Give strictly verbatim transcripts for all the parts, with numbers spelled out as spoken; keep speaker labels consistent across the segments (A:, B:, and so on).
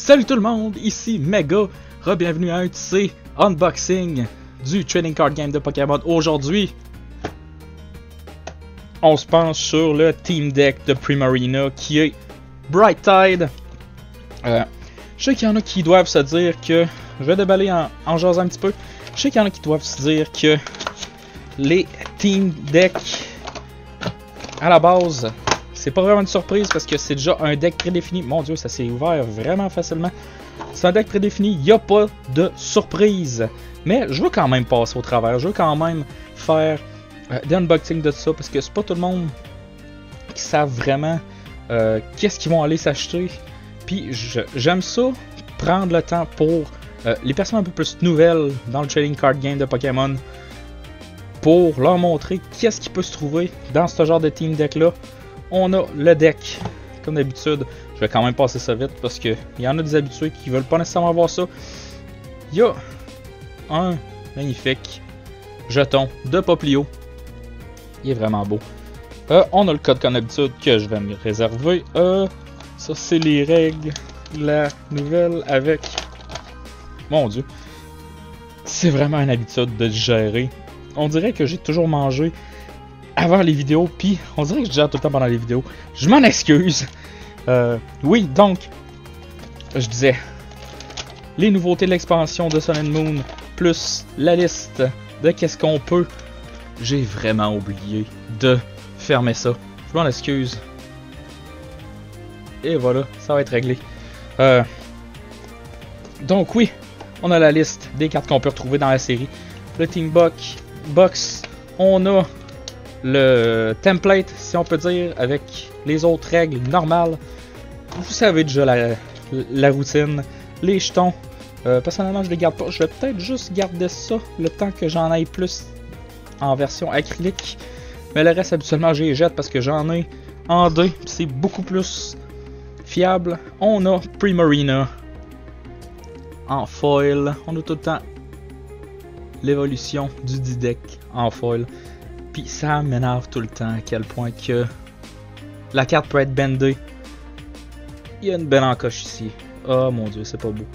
A: Salut tout le monde, ici Mega, re-bienvenue à un de ces unboxing du trading card game de Pokémon. Aujourd'hui, on se penche sur le team deck de Primarina qui est Bright Tide. Euh, je sais qu'il y en a qui doivent se dire que, je vais déballer en, en jasant un petit peu, je sais qu'il y en a qui doivent se dire que les team decks à la base, c'est pas vraiment une surprise parce que c'est déjà un deck prédéfini. Mon dieu, ça s'est ouvert vraiment facilement. C'est un deck prédéfini, il n'y a pas de surprise. Mais je veux quand même passer au travers, je veux quand même faire euh, des unboxings de ça parce que c'est pas tout le monde qui savent vraiment euh, qu'est-ce qu'ils vont aller s'acheter. Puis j'aime ça, prendre le temps pour euh, les personnes un peu plus nouvelles dans le trading card game de Pokémon pour leur montrer qu'est-ce qui peut se trouver dans ce genre de team deck là. On a le deck, comme d'habitude. Je vais quand même passer ça vite parce qu'il y en a des habitués qui veulent pas nécessairement voir ça. Il y a un magnifique jeton de Popplio. Il est vraiment beau. Euh, on a le code comme d'habitude que je vais me réserver. Euh, ça, c'est les règles. La nouvelle avec... Mon dieu. C'est vraiment une habitude de gérer. On dirait que j'ai toujours mangé avant les vidéos, puis on dirait que je gère tout le temps pendant les vidéos. Je m'en excuse. Euh, oui, donc, je disais, les nouveautés de l'expansion de Sun and Moon, plus la liste de qu'est-ce qu'on peut. J'ai vraiment oublié de fermer ça. Je m'en excuse. Et voilà, ça va être réglé. Euh, donc oui, on a la liste des cartes qu'on peut retrouver dans la série. Le Team Box, box on a le template, si on peut dire, avec les autres règles normales. Vous savez déjà la, la routine. Les jetons, euh, personnellement je les garde pas. Je vais peut-être juste garder ça le temps que j'en aille plus en version acrylique. Mais le reste, habituellement, je les jette parce que j'en ai en deux. C'est beaucoup plus fiable. On a Primarina en foil. On a tout le temps l'évolution du D-Deck en foil. Puis ça m'énerve tout le temps à quel point que la carte peut être bendée. Il y a une belle encoche ici. Oh mon dieu, c'est pas beau.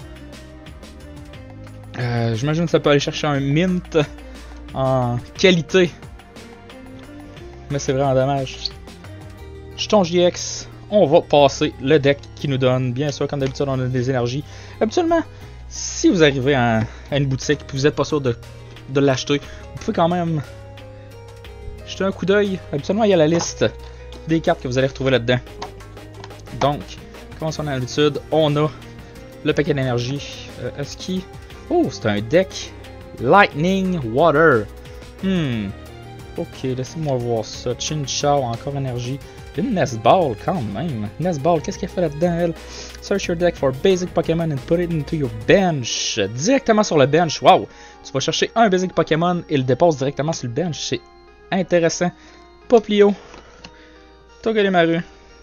A: Euh, J'imagine que ça peut aller chercher un mint en qualité. Mais c'est vraiment dommage. Jeton J X. On va passer le deck qui nous donne. Bien sûr, comme d'habitude, on a des énergies. Habituellement, si vous arrivez à, à une boutique et vous n'êtes pas sûr de, de l'acheter, vous pouvez quand même jeter un coup d'œil. Habituellement, il y a la liste des cartes que vous allez retrouver là-dedans. Donc, comme on a l'habitude, on a le paquet d'énergie. Euh, Est-ce qu'il... Oh, c'est un deck Lightning Water. Hmm. Ok, laissez-moi voir ça. Chinchou, encore énergie. Une Nestball quand même. Nestball, qu'est-ce qu'elle fait là-dedans, elle? Search your deck for basic Pokémon and put it into your bench. Directement sur le bench. Wow! Tu vas chercher un basic Pokémon et le déposes directement sur le bench. C'est intéressant. Popplio. Togedemaru.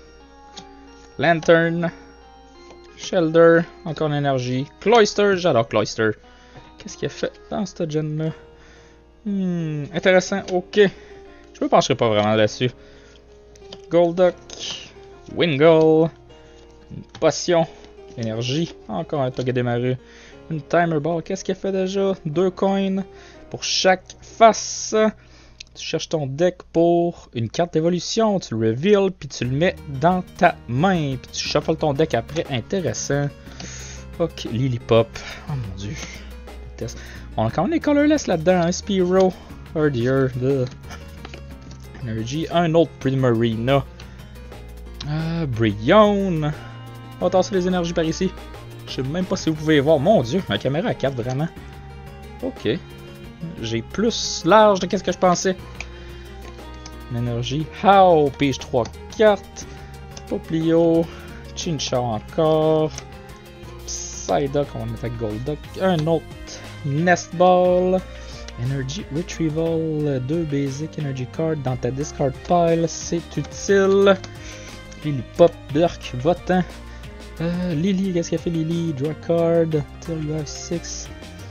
A: Lantern. Shelder. Encore une énergie. Cloyster. J'adore Cloyster. Qu'est-ce qu'il a fait dans cette gen-là? Hmm, intéressant. Ok. Je me pencherai pas vraiment là-dessus. Golduck. Wingull. Une potion. Énergie. Encore un Togedemaru. Une Timer Ball. Qu'est-ce qu'il a fait déjà? Deux coins pour chaque face. Tu cherches ton deck pour une carte d'évolution, tu le reveals, puis tu le mets dans ta main, puis tu shuffles ton deck après. Intéressant. Ok, Lilipop. Oh mon dieu. On a quand même des colorless là-dedans. Un Spearow, Herdier, de Energy, un autre Primarina. Euh, Brionne. On va tasser les énergies par ici. Je sais même pas si vous pouvez voir. Mon dieu, ma caméra a quatre vraiment. Ok. J'ai plus large de qu'est-ce que je pensais. L'énergie. How, pige trois cartes. Popplio. Chinchou encore. Psyduck, on va mettre avec Golduck. Un autre Nestball. Energy Retrieval. Deux basic energy cards dans ta discard pile. C'est utile. Lilipop, Burk, Votant. Euh, Lily, qu'est-ce qu'elle fait Lily? Draw card. Till you have six.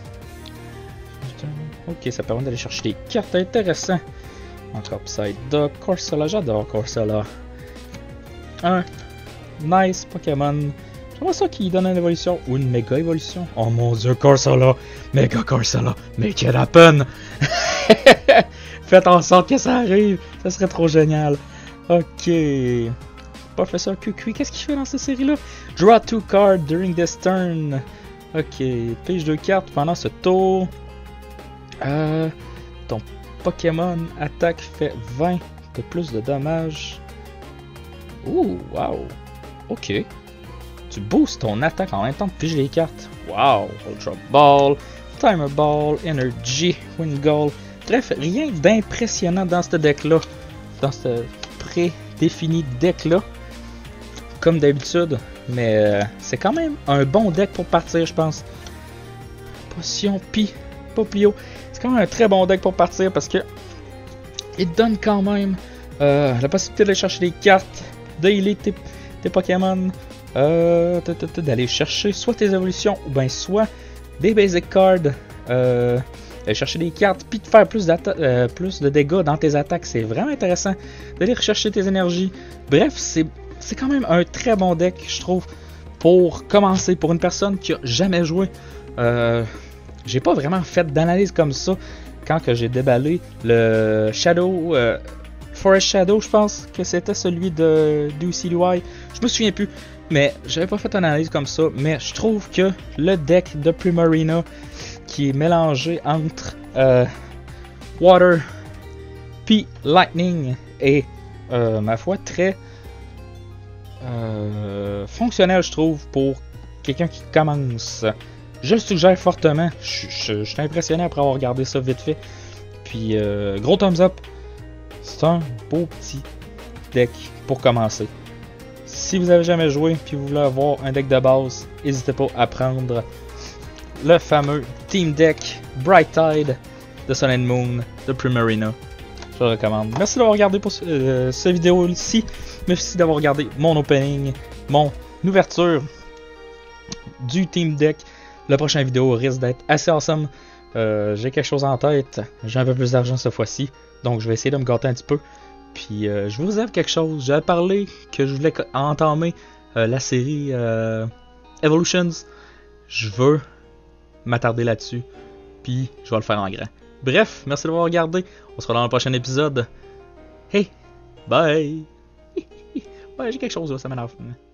A: Ok, ça permet d'aller chercher des cartes intéressantes. Encore Psyduck, Corsola, j'adore Corsola. Un nice Pokémon. J'aimerais ça qu'il donne une évolution ou une méga évolution. Oh mon dieu, Corsola! Méga Corsola! Make it happen! Faites en sorte que ça arrive! Ça serait trop génial! Ok. Professeur Kukui, qu'est-ce qu'il fait dans cette série-là? Draw two cards during this turn. Ok. Pige deux cartes pendant ce tour. Euh, ton Pokémon attaque fait vingt de plus de dommages. Ouh, wow. Ok. Tu boostes ton attaque en même temps de piger les cartes. Wow. Ultra Ball, Timer Ball, Energy, Wind Goal. Bref, rien d'impressionnant dans ce deck-là. Dans ce prédéfini deck-là. Comme d'habitude. Mais euh, c'est quand même un bon deck pour partir, je pense. Potion Pi. Poplio. C'est quand même un très bon deck pour partir parce que il te donne quand même euh, la possibilité d'aller chercher des cartes, de healer tes, tes Pokémon, euh, d'aller chercher soit tes évolutions ou bien soit des basic cards, euh, d'aller chercher des cartes, puis de faire plus, euh, plus de dégâts dans tes attaques. C'est vraiment intéressant d'aller rechercher tes énergies. Bref, c'est quand même un très bon deck, je trouve, pour commencer, pour une personne qui a jamais joué. Euh, J'ai pas vraiment fait d'analyse comme ça quand que j'ai déballé le Shadow, euh, Forest Shadow, je pense que c'était celui de du C D Y. Je me souviens plus, mais j'avais pas fait une analyse comme ça. Mais je trouve que le deck de Primarina qui est mélangé entre euh, Water puis Lightning est, euh, ma foi, très euh, fonctionnel, je trouve, pour quelqu'un qui commence. Je le suggère fortement. Je, je, je suis impressionné après avoir regardé ça vite fait. Puis, euh, gros thumbs up. C'est un beau petit deck pour commencer. Si vous avez jamais joué et vous voulez avoir un deck de base, n'hésitez pas à prendre le fameux Team Deck Bright Tide de Sun and Moon de Primarina. Je le recommande. Merci d'avoir regardé pour ce, euh, cette vidéo-ci. Merci d'avoir regardé mon opening, mon ouverture du Team Deck. La prochaine vidéo risque d'être assez awesome. Euh, j'ai quelque chose en tête. J'ai un peu plus d'argent cette fois-ci. Donc je vais essayer de me gâter un petit peu. Puis euh, je vous réserve quelque chose. J'avais parlé que je voulais entamer euh, la série euh, Evolutions. Je veux m'attarder là-dessus. Puis je vais le faire en grand. Bref, merci d'avoir regardé. On se retrouve dans le prochain épisode. Hey, bye. Ouais, j'ai quelque chose là, ça m'énerve.